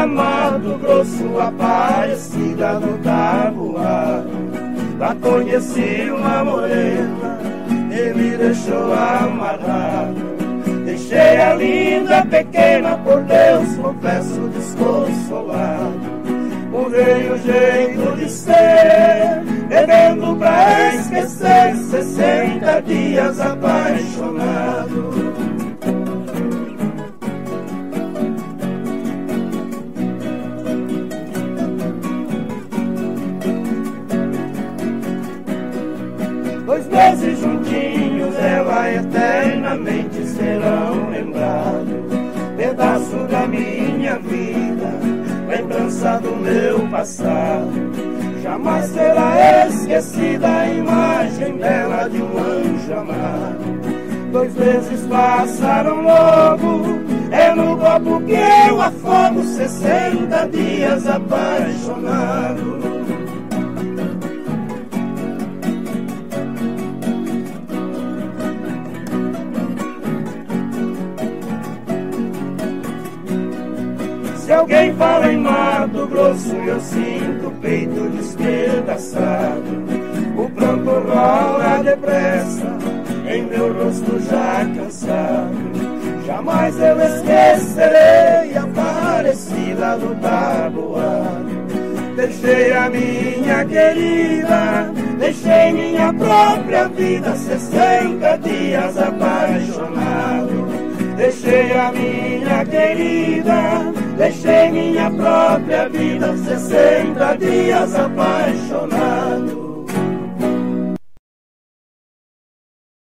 pra Mato Grosso, Aparecida no tabuado. Lá conheci uma morena e me deixou amarrado. Deixei a linda pequena, por Deus confesso desconsolado. Mudei o jeito de ser, bebendo pra esquecer, 60 dias apaixonado. 2 meses juntinhos, ela eternamente serão lembrados. Pedaço da minha vida, lembrança do meu passado. Jamais será esquecida a imagem dela de um anjo amado. 2 meses passaram logo, é no copo que eu afogo, 60 dias apaixonado. Se alguém fala em Mato Grosso, eu sinto o peito despedaçado. O pranto rola depressa em meu rosto já cansado. Jamais eu esquecerei a Aparecida do tabuado. Deixei a minha querida, deixei minha própria vida, 60 dias apaixonado. Deixei a minha querida, deixei minha própria vida, 60 dias apaixonado.